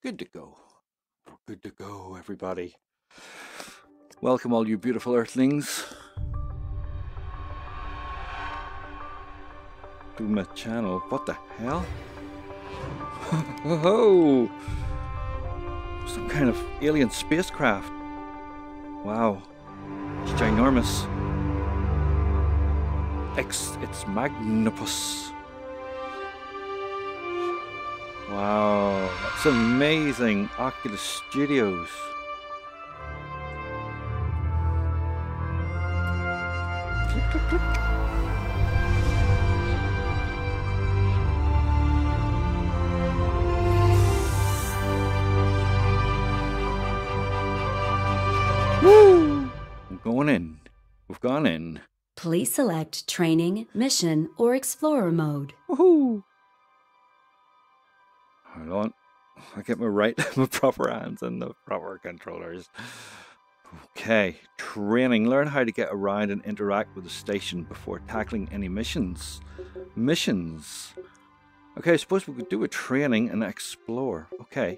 Good to go. We're good to go, everybody. Welcome, all you beautiful earthlings, to my channel. What the hell? Oh, some kind of alien spacecraft. Wow, it's ginormous. It's Magnopus. Wow, that's amazing. Oculus Studios. Click, click, click. Woo! I'm going in. We've gone in. Please select Training, Mission, or Explorer mode. Woohoo! Hold on. I get my proper hands and the proper controllers. Okay, training. Learn how to get around and interact with the station before tackling any missions. Missions. Okay, I suppose we could do a training and explore. Okay.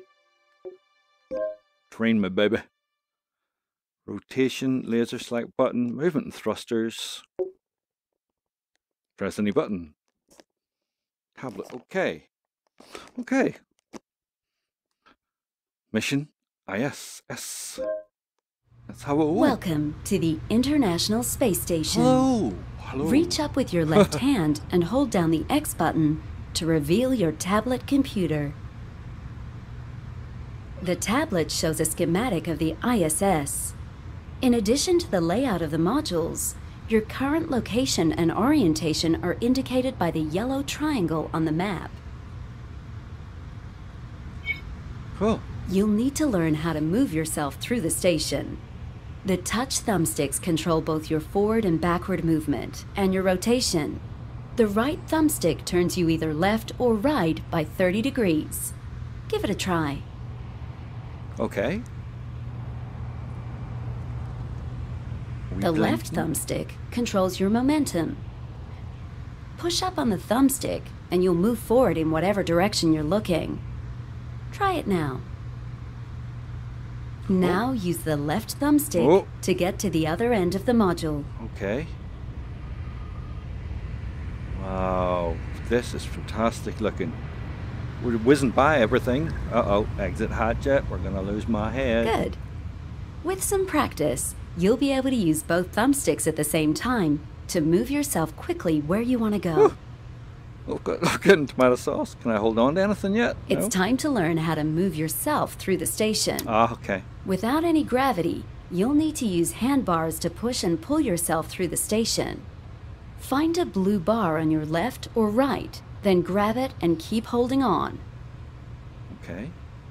Train me, baby. Rotation, laser select button, movement and thrusters. Press any button. Tablet. Okay. Okay. Mission ISS. That's how it works. Welcome to the International Space Station. Hello. Hello. Reach up with your left hand and hold down the X button to reveal your tablet computer. The tablet shows a schematic of the ISS. In addition to the layout of the modules, your current location and orientation are indicated by the yellow triangle on the map. Cool. You'll need to learn how to move yourself through the station. The touch thumbsticks control both your forward and backward movement and your rotation. The right thumbstick turns you either left or right by 30 degrees. Give it a try. Okay. The left thumbstick controls your momentum. Push up on the thumbstick and you'll move forward in whatever direction you're looking. Try it now. Now use the left thumbstick to get to the other end of the module. Okay. Wow, this is fantastic looking. We're whizzing by everything. Uh-oh, exit hatch yet. We're gonna lose my head. Good. With some practice, you'll be able to use both thumbsticks at the same time to move yourself quickly where you want to go. Oh, I'm getting tomato sauce. Can I hold on to anything yet? It's No? time to learn how to move yourself through the station. Ah, okay. Without any gravity, you'll need to use handbars to push and pull yourself through the station. Find a blue bar on your left or right, then grab it and keep holding on. Okay.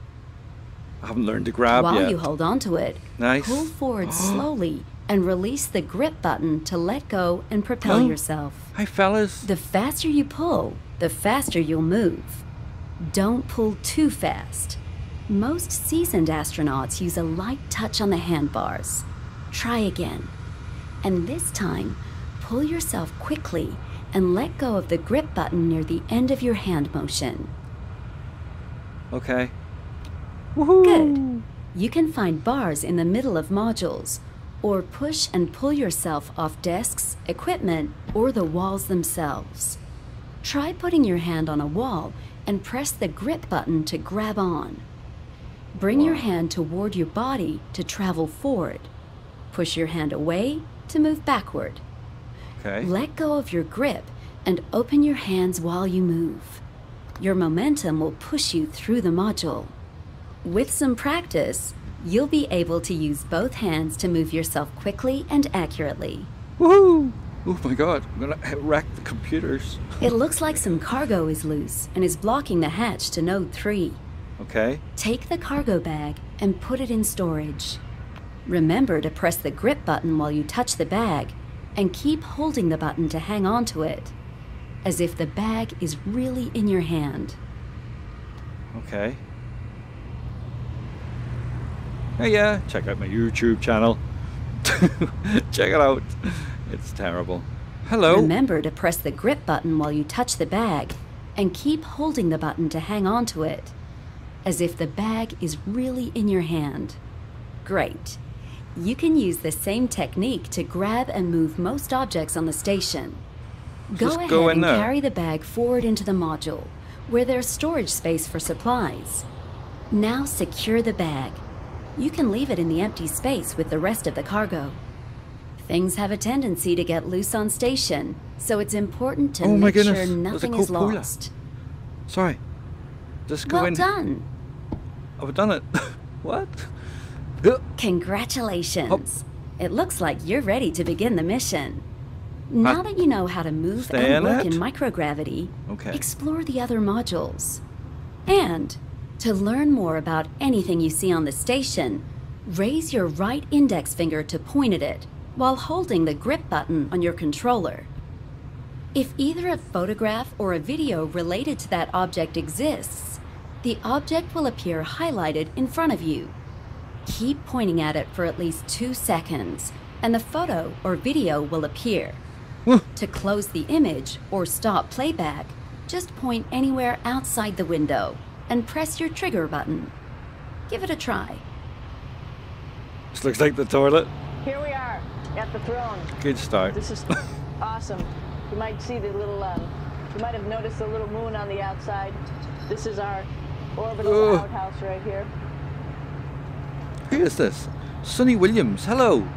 I haven't learned to grab While yet. you hold on to it, Nice. pull forward slowly and release the grip button to let go and propel yourself. Hi, fellas. The faster you pull, the faster you'll move. Don't pull too fast. Most seasoned astronauts use a light touch on the handbars. Try again. And this time, pull yourself quickly and let go of the grip button near the end of your hand motion. Okay. Woohoo! Good. You can find bars in the middle of modules, or push and pull yourself off desks, equipment, or the walls themselves. Try putting your hand on a wall and press the grip button to grab on. Bring your hand toward your body to travel forward. Push your hand away to move backward. Okay. Let go of your grip and open your hands while you move. Your momentum will push you through the module. With some practice, you'll be able to use both hands to move yourself quickly and accurately. Woohoo! Oh my god, I'm gonna wreck the computers. It looks like some cargo is loose and is blocking the hatch to Node 3. Okay. Take the cargo bag and put it in storage. Remember to press the grip button while you touch the bag and keep holding the button to hang on to it, as if the bag is really in your hand. Okay. Hey, yeah, check out my YouTube channel. Check it out. It's terrible. Hello. Remember to press the grip button while you touch the bag and keep holding the button to hang on to it, as if the bag is really in your hand. Great. You can use the same technique to grab and move most objects on the station. Go Just ahead go in and there. carry the bag forward into the module, where there's storage space for supplies. Now secure the bag. You can leave it in the empty space with the rest of the cargo. Things have a tendency to get loose on station, so it's important to Oh my make sure goodness, there's a nothing is Coca-Cola. lost. Sorry. Just go Well in. done. I've done it. What? Congratulations. It looks like you're ready to begin the mission. Now that you know how to move Stay and in work it? in microgravity, Okay. explore the other modules. And to learn more about anything you see on the station, raise your right index finger to point at it while holding the grip button on your controller. If either a photograph or a video related to that object exists, the object will appear highlighted in front of you. Keep pointing at it for at least 2 seconds, and the photo or video will appear. To close the image or stop playback, just point anywhere outside the window and press your trigger button. Give it a try. This looks like the toilet. Here we are at the throne. Good start. This is awesome. You might see the little, you might have noticed the little moon on the outside. This is our orbital outhouse right here. Who is this? Sonny Williams. Hello.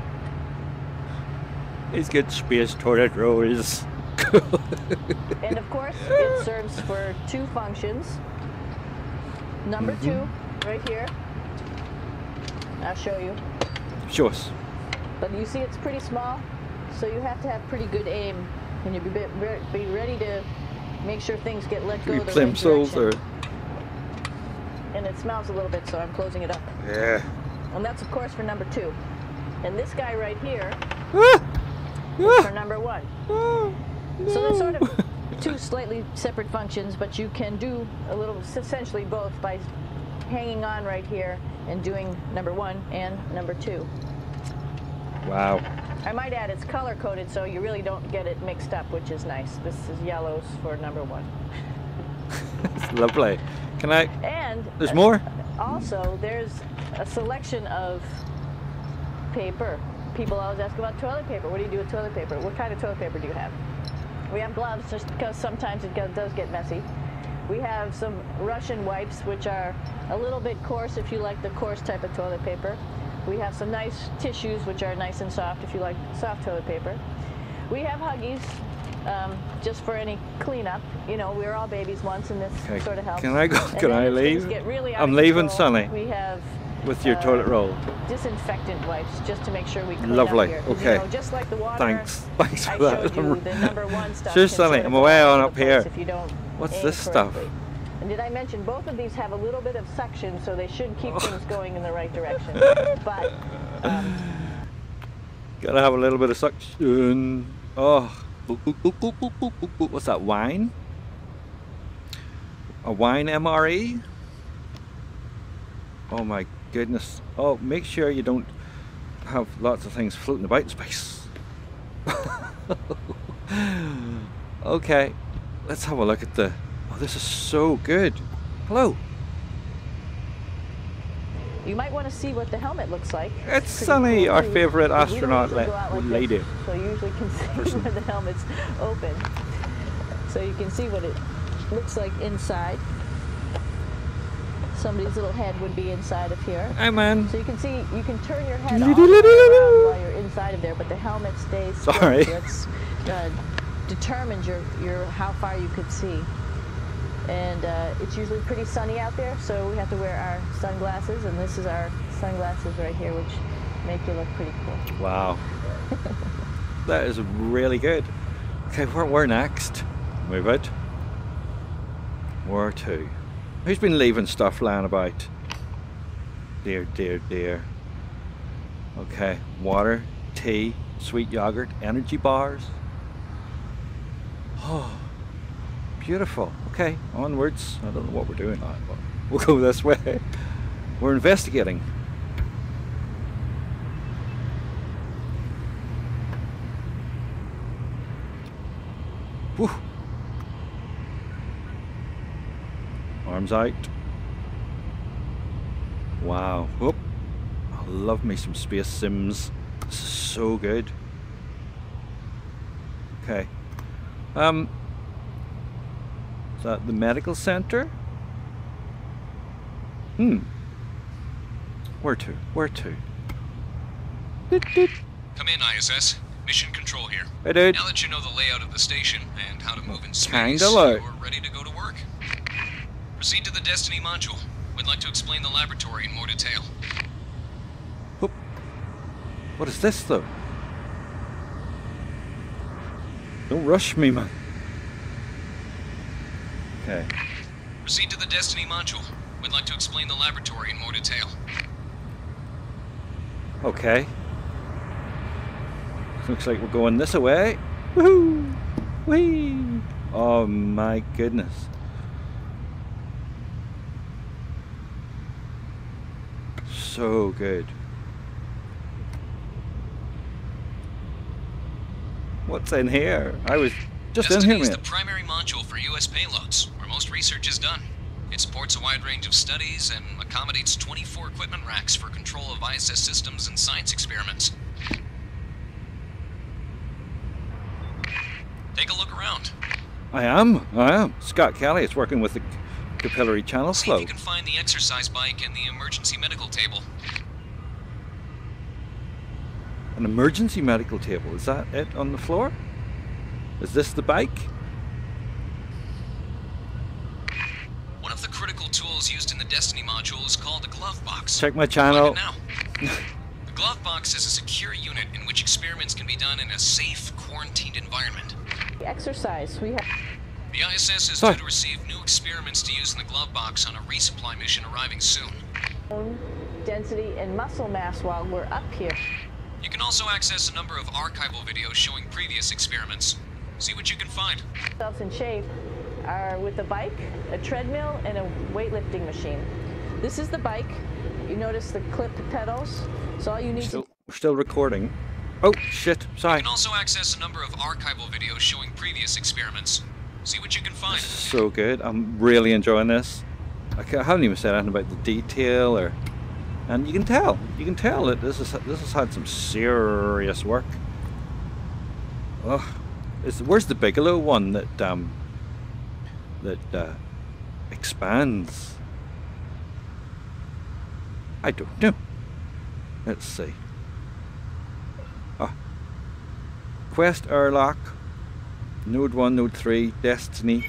He's got space toilet rolls. And of course, it serves for 2 functions. Number 2, right here. I'll show you. Show us. But you see it's pretty small, so you have to have pretty good aim. And you be ready to make sure things get let go You the right plimsolls direction. or... And it smells a little bit, so I'm closing it up. Yeah. And that's, of course, for number 2. And this guy right here Ah! is for Ah! number 1. Oh, So there's sort no. of 2 slightly separate functions, but you can do a little, essentially both, by hanging on right here and doing number 1 and number 2. Wow. I might add it's color-coded, so you really don't get it mixed up, which is nice. This is yellows for number 1. It's lovely. Can I... And There's more? also, there's a selection of paper. People always ask about toilet paper. What do you do with toilet paper? What kind of toilet paper do you have? We have gloves, just because sometimes it does get messy. We have some Russian wipes, which are a little bit coarse if you like the coarse type of toilet paper. We have some nice tissues, which are nice and soft if you like soft toilet paper. We have Huggies, just for any cleanup. You know, we were all babies once, and this Okay. sort of helps. Can I go? And Can then I if things leave? get really out I'm of leaving, control, Sonny, We have with your toilet roll. disinfectant wipes, just to make sure we clean Lovely. up here. 'Cause, Okay. You know, just like the water. Thanks. Thanks I for that. showed you the number 1 stuff. Sure, can Sonny, sort of I'm go way all on over up the place here. If you don't What's aim this stuff? correctly. And did I mention both of these have a little bit of suction, so they should keep things going in the right direction. But Gotta have a little bit of suction. Oh. Boop, boop, boop, boop, boop, boop, boop, boop. What's that, wine? A wine MRE? Oh my goodness. Oh, make sure you don't have lots of things floating about in space. Okay, let's have a look at the... Oh, this is so good. Hello. you might want to see what the helmet looks like. It's pretty Sonny, cool, our too, favorite 'cause we don't astronaut usually go out like this, lady. So you usually can see where the helmet's open. So you can see what it looks like inside. Somebody's little head would be inside of here. Hi, man. So you can see, you can turn your head all the way around while you're inside of there, but the helmet stays still. Sorry. That's determines your how far you could see. And it's usually pretty sunny out there, so we have to wear our sunglasses, and this is our sunglasses right here, which make you look pretty cool. Wow. That is really good. Okay, where next? Move it. Where to? Who's been leaving stuff lying about? Dear, dear, dear. Okay, water, tea, sweet yogurt, energy bars. Oh, beautiful. Okay, onwards. I don't know what we're doing now, but we'll go this way. We're investigating. Whew. Arms out. Wow. Whoop. I love me some space sims. This is so good. Okay. Is that the medical center? Where to? Where to? Doot, doot. Come in, ISS. Mission Control here. Hey, dude. Now that you know the layout of the station and how to move in space, Kinda low. you're ready to go to work. Proceed to the Destiny module. We'd like to explain the laboratory in more detail. Whoop. What is this, though? Don't rush me, man. Okay. Proceed to the Destiny module. We'd like to explain the laboratory in more detail. Okay. Looks like we're going this way. Woohoo! Whee! Oh my goodness. So good. What's in here? I was just in Destiny here, is man. the primary module for U.S. payloads, where most research is done. It supports a wide range of studies and accommodates 24 equipment racks for control of ISS systems and science experiments. Take a look around. I am. Scott Kelly is working with the capillary channel See flow. if you can find the exercise bike and the emergency medical table. An emergency medical table. Is that it on the floor? Is this the bike? One of the critical tools used in the Destiny module is called the glove box. Check my Find channel. it now. The glove box is a secure unit in which experiments can be done in a safe, quarantined environment. Exercise. We have. The ISS is Sorry. due to receive new experiments to use in the glove box on a resupply mission arriving soon. Bone density and muscle mass while we're up here. You can also access a number of archival videos showing previous experiments. See what you can find. Ourselves in shape are with a bike, a treadmill, and a weightlifting machine. This is the bike. You notice the clipped pedals. So all you need We're still recording. Oh shit! You Sorry. can also access a number of archival videos showing previous experiments. See what you can find. So good. I'm really enjoying this. I haven't even said anything about the detail, and you can tell that this has had some serious work. Oh, where's the Bigelow one that expands? I don't know. Let's see. Quest Airlock, Node 1, Node 3, Destiny.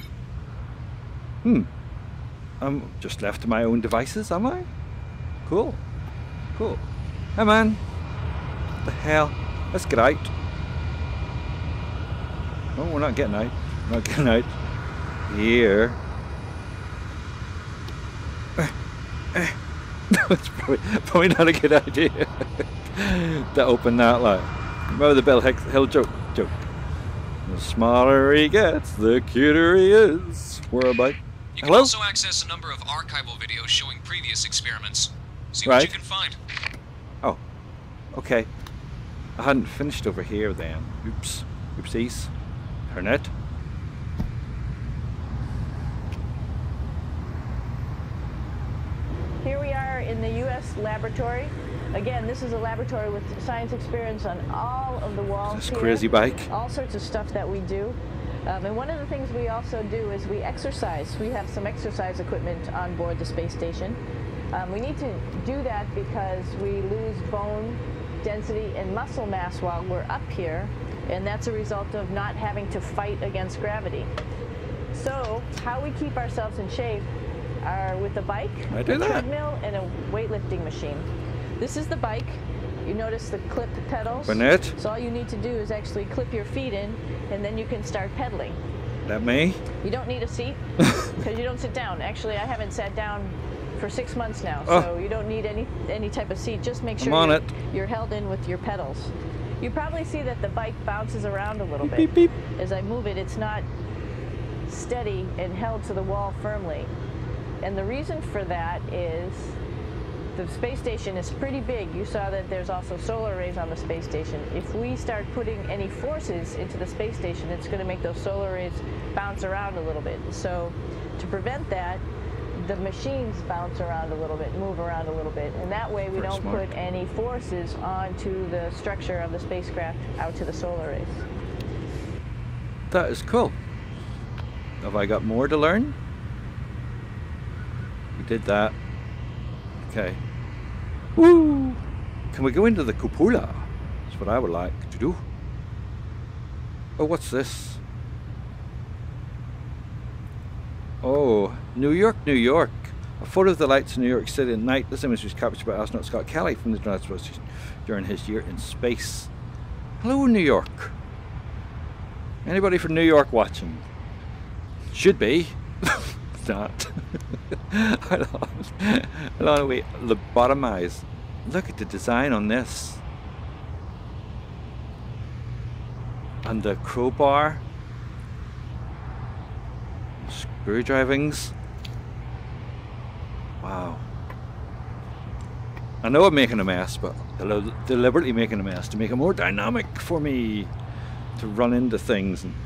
I'm just left to my own devices, am I? Cool. Cool. Hey man. What the hell? Let's get out. No, we're not getting out. We're not getting out. Here. It's probably not a good idea to open that like. Remember the Bill Hill joke? The smaller he gets, the cuter he is. We're about. You can Hello? also access a number of archival videos showing previous experiments. See Right. what you can find. Oh, okay. I hadn't finished over here then. Oops. Oopsies. Turn it. Here we are in the U.S. laboratory. Again, this is a laboratory with science experience on all of the walls This here. crazy bike. All sorts of stuff that we do. And one of the things we also do is we exercise. We have some exercise equipment on board the space station. We need to do that because we lose bone density and muscle mass while we're up here, and that's a result of not having to fight against gravity. So how we keep ourselves in shape are with a bike, I a do that. treadmill, and a weightlifting machine. This is the bike. You notice the clipped pedals. Burnett, So all you need to do is actually clip your feet in, and then you can start pedaling. let me. You don't need a seat because you don't sit down. Actually, I haven't sat down for 6 months now, so you don't need any type of seat. Just make sure on it. you're held in with your pedals. You probably see that the bike bounces around a little bit. Beep, beep. As I move it, it's not steady and held to the wall firmly. And the reason for that is the space station is pretty big. You saw that there's also solar arrays on the space station. If we start putting any forces into the space station, it's going to make those solar arrays bounce around a little bit. So to prevent that, the machines bounce around a little bit, move around a little bit, and that way we Very don't smart. put any forces onto the structure of the spacecraft out to the solar rays. That is cool. Have I got more to learn? We did that. Okay. Woo! Can we go into the cupola? That's what I would like to do. Oh, what's this? Oh, New York, New York. A photo of the lights in New York City at night. This image was captured by astronaut Scott Kelly from the United States during his year in space. Hello, New York. Anybody from New York watching? Should be. It's not. I don't know. Wait, lobotomize. Look at the design on this. And the crowbar. Screwdrivings. Wow. I know I'm making a mess, but deliberately making a mess to make it more dynamic for me to run into things. And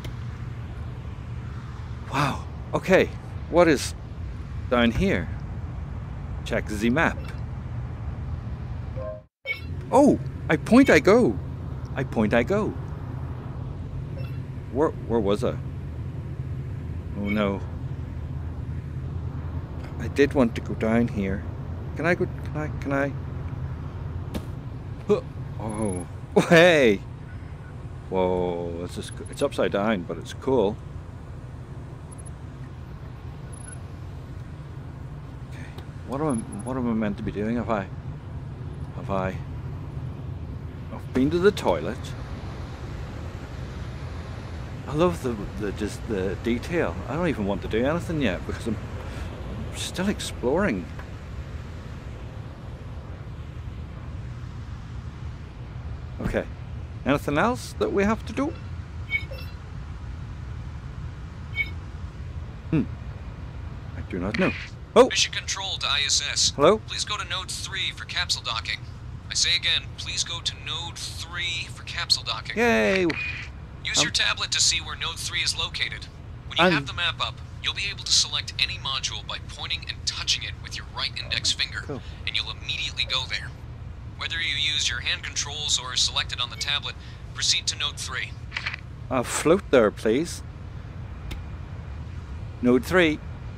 wow. Okay. What is down here? Check the map. Oh! I point, I go. I point, I go. Where was I? Oh no. I did want to go down here. Can I go? Can I? Oh. Hey! Whoa, it's upside down, but it's cool. Okay. What am I meant to be doing? I've been to the toilet. I love the detail. I don't even want to do anything yet because I'm still exploring. Okay. Anything else that we have to do? I do not know. Oh! Mission Control to ISS. Hello? Please go to Node 3 for capsule docking. I say again, please go to Node 3 for capsule docking. Yay! Use your tablet to see where Node 3 is located. When you have the map up, you'll be able to select any module by pointing and touching it with your right index finger, Cool. and you'll immediately go there. Whether you use your hand controls or select it on the tablet, proceed to Node 3. Float there, please. Node 3.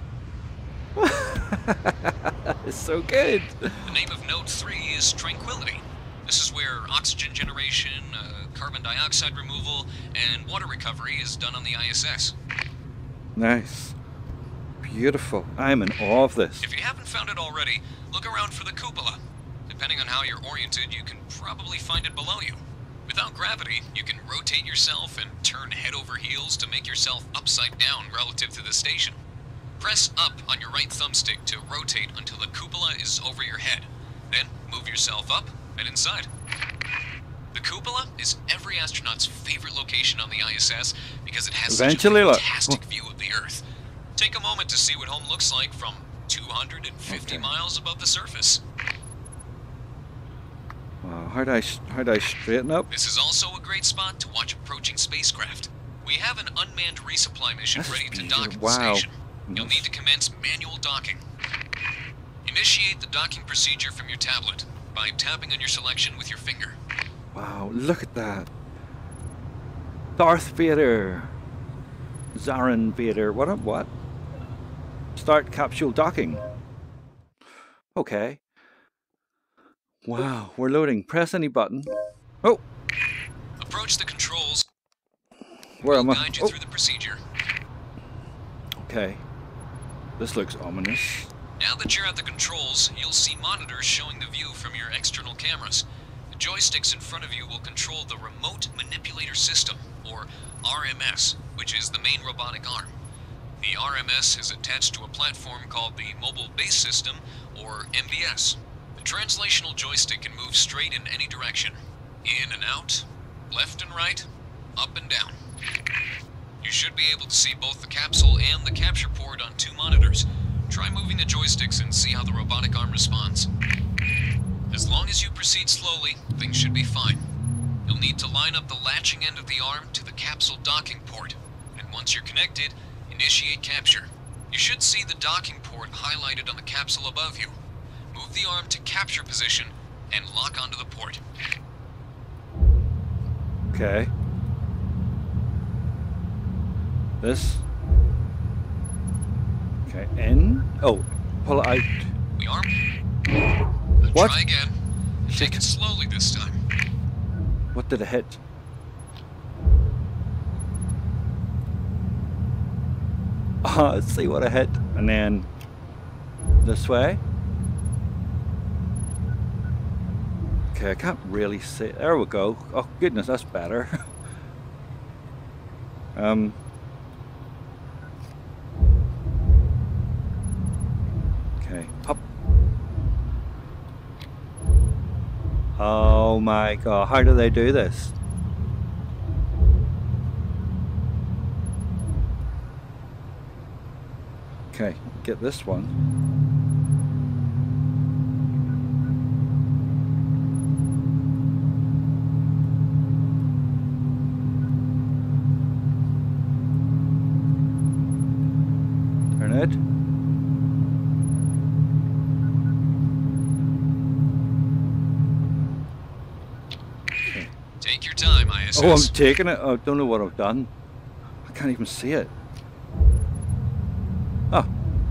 It's so good. The name of Node 3 is Tranquility. This is where oxygen generation, carbon dioxide removal, and water recovery is done on the ISS. Nice. Beautiful. I'm in awe of this. If you haven't found it already, look around for the cupola. Depending on how you're oriented, you can probably find it below you. Without gravity, you can rotate yourself and turn head over heels to make yourself upside down relative to the station. Press up on your right thumbstick to rotate until the cupola is over your head. Then move yourself up and inside. The cupola is every astronaut's favorite location on the ISS because it has Eventually, such a look. fantastic view of the Earth. Take a moment to see what home looks like from 250 miles above the surface. Wow, how'd I straighten up? This is also a great spot to watch approaching spacecraft. We have an unmanned resupply mission That's ready to beautiful. dock at the Wow. station. You'll need to commence manual docking. Initiate the docking procedure from your tablet by tapping on your selection with your finger. Wow, look at that. Darth Vader. Zarin Vader. What? Start capsule docking. Okay. Wow, we're loading. Press any button. Oh, Approach the controls. where am We'll I? guide you Oh, through the procedure. okay. This looks ominous. Now that you're at the controls, you'll see monitors showing the view from your external cameras. The joysticks in front of you will control the Remote Manipulator System, or RMS, which is the main robotic arm. The RMS is attached to a platform called the Mobile Base System, or MBS. The translational joystick can move straight in any direction. In and out, left and right, up and down. You should be able to see both the capsule and the capture port on 2 monitors. Try moving the joysticks and see how the robotic arm responds. As long as you proceed slowly, things should be fine. You'll need to line up the latching end of the arm to the capsule docking port, and once you're connected, initiate capture. You should see the docking port highlighted on the capsule above you. Move the arm to capture position and lock onto the port. Okay. This. Okay, in. Oh, pull it out. The arm. What? Try again. Take it slowly this time. What did it hit? Let's see what I hit. And then this way. Okay, I can't really see. There we go. Oh goodness, that's better. Okay, up. Oh my god, how do they do this? Okay, get this one. Turn it. Okay. Take your time, ISS. Oh, I'm taking it. I don't know what I've done. I can't even see it. Oh.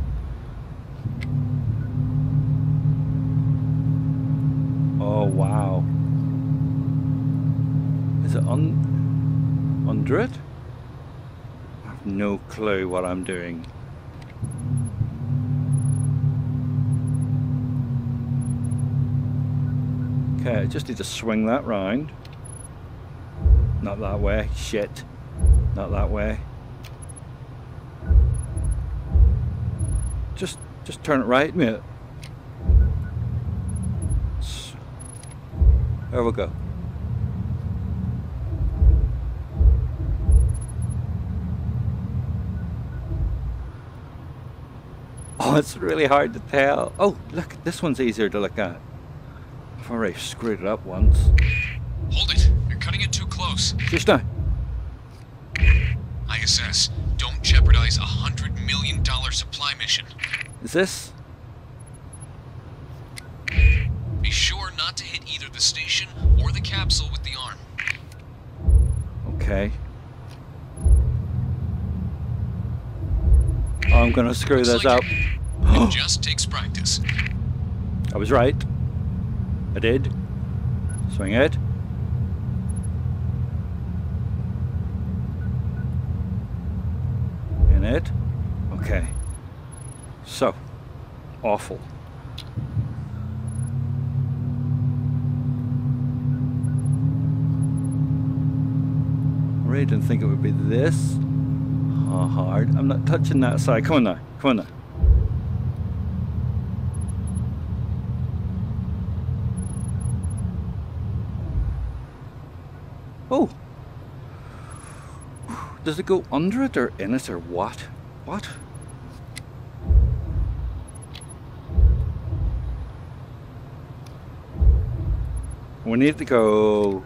Oh, wow. Is it under it? I have no clue what I'm doing. Okay, I just need to swing that round. Not that way. Shit. Not that way. Just turn it right, mate. There we go. Oh, it's really hard to tell. Oh, look, this one's easier to look at. I've already screwed it up once. Hold it. You're cutting it too close. Just now. ISS, don't jeopardize a $100 million supply mission. Is this? Be sure not to hit either the station or the capsule with the arm. Okay. Oh, I'm gonna screw Looks this like up. It just takes practice. I was right. I did. Swing it. In it. Okay. So. Awful. I really didn't think it would be this hard. I'm not touching that side. Come on now. Come on now. Oh. Does it go under it or in it or what? What? We need to go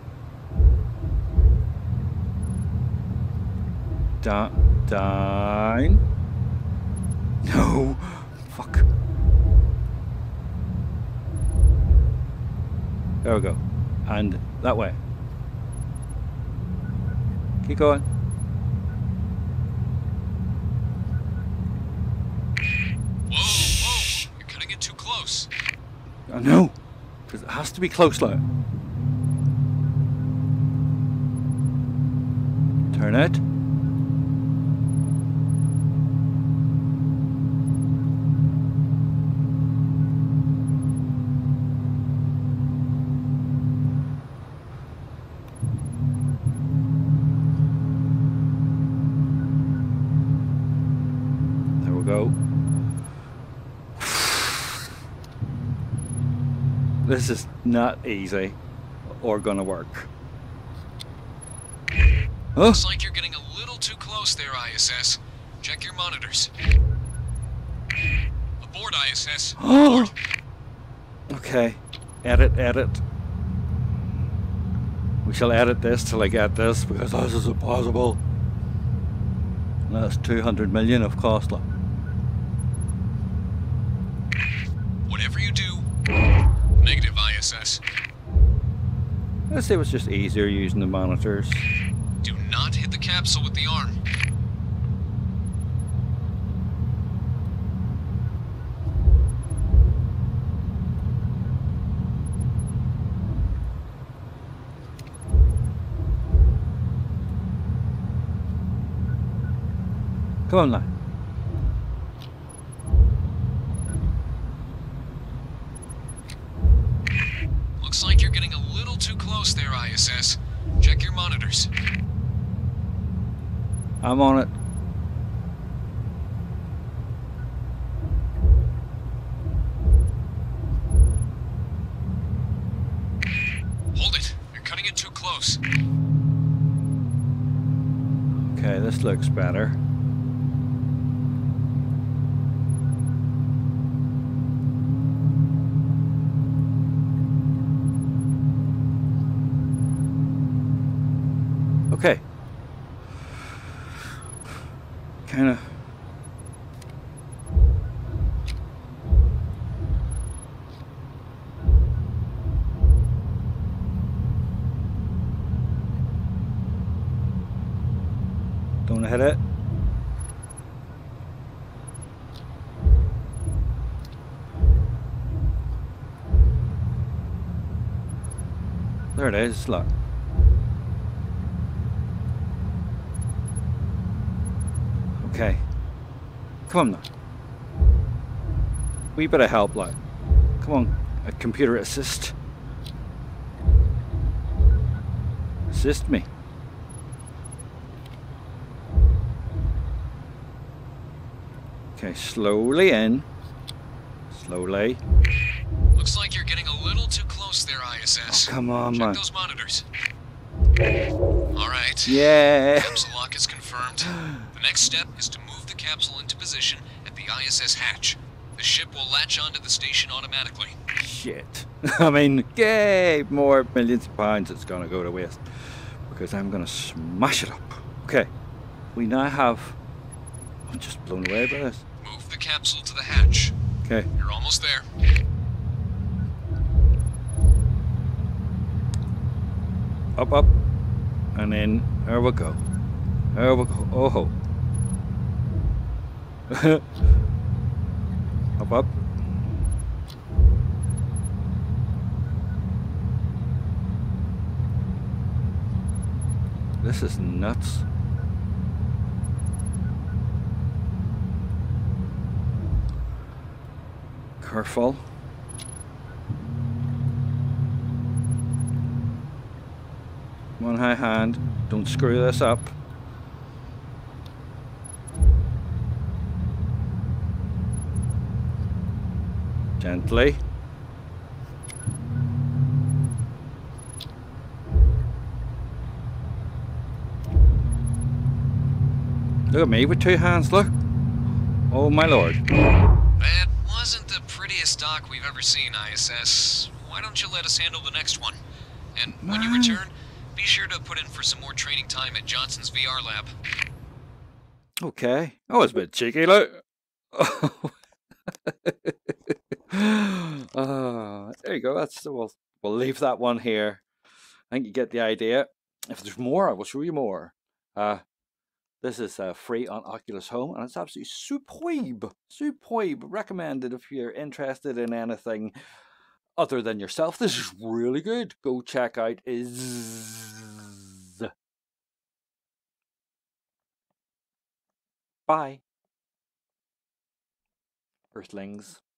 down. No. Fuck. There we go. And that way. Keep going. Whoa, you're cutting it too close. I know. Because it has to be close now. Turn it. There we go. This is not easy or gonna work. Huh? Looks like you're getting a little too close there, ISS. Check your monitors. Aboard, ISS. Aboard. Okay. Edit, edit. We shall edit this till I get this because this is impossible. That's 200 million of cost. Whatever you do, negative ISS. Let's say it was just easier using the monitors. Do not hit the capsule with the arm. Come on now. Looks like you're getting a little too close there, ISS. Check your monitors. I'm on it. Hold it. You're cutting it too close. Okay, this looks better. Okay. Kind of. Don't hit it. There it is, look. Okay. Come on now. Wee bit of help, like. Come on, a computer assist. Assist me. Okay, slowly in. Slowly. Looks like you're getting a little too close there, ISS. Oh, come on, Check man. those monitors. Alright. Yeah. Capsule lock is confirmed. The next step is to move the capsule into position at the ISS hatch. The ship will latch onto the station automatically. Shit. I mean, yay! More millions of pounds it's gonna go to waste. Because I'm gonna smash it up. Okay. We now have... I'm just blown away by this. Move the capsule to the hatch. Okay. You're almost there. Up, up. And then, there we go. There we go. Oh ho. Up, up. This is nuts. Careful. One high hand. Don't screw this up. Gently. Look at me with two hands, look. Oh my lord. That wasn't the prettiest dock we've ever seen, ISS. Why don't you let us handle the next one? And when you return, be sure to put in for some more training time at Johnson's VR lab. Okay. Oh, it's a bit cheeky, look. There you go. That's we'll leave that one here. I think you get the idea. If there's more, I will show you more. This is free on Oculus Home, and it's absolutely superb. Superb. Recommended if you're interested in anything other than yourself. This is really good. Go check out Bye, Earthlings.